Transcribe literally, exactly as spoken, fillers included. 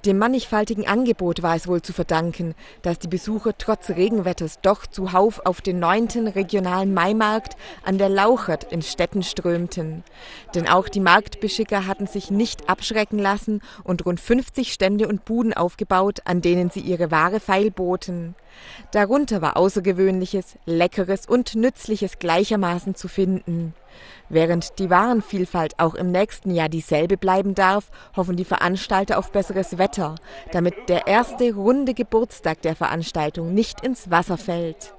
Dem mannigfaltigen Angebot war es wohl zu verdanken, dass die Besucher trotz Regenwetters doch zuhauf auf den neunten regionalen Maimarkt an der Lauchert in Stetten strömten. Denn auch die Marktbeschicker hatten sich nicht abschrecken lassen und rund fünfzig Stände und Buden aufgebaut, an denen sie ihre Ware feilboten. Darunter war Außergewöhnliches, Leckeres und Nützliches gleichermaßen zu finden. Während die Warenvielfalt auch im nächsten Jahr dieselbe bleiben darf, hoffen die Veranstalter auf besseres Wetter, damit der erste runde Geburtstag der Veranstaltung nicht ins Wasser fällt.